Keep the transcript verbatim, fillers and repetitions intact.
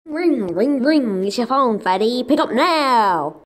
Ring, ring, ring. It's your phone, fatty. Pick up now.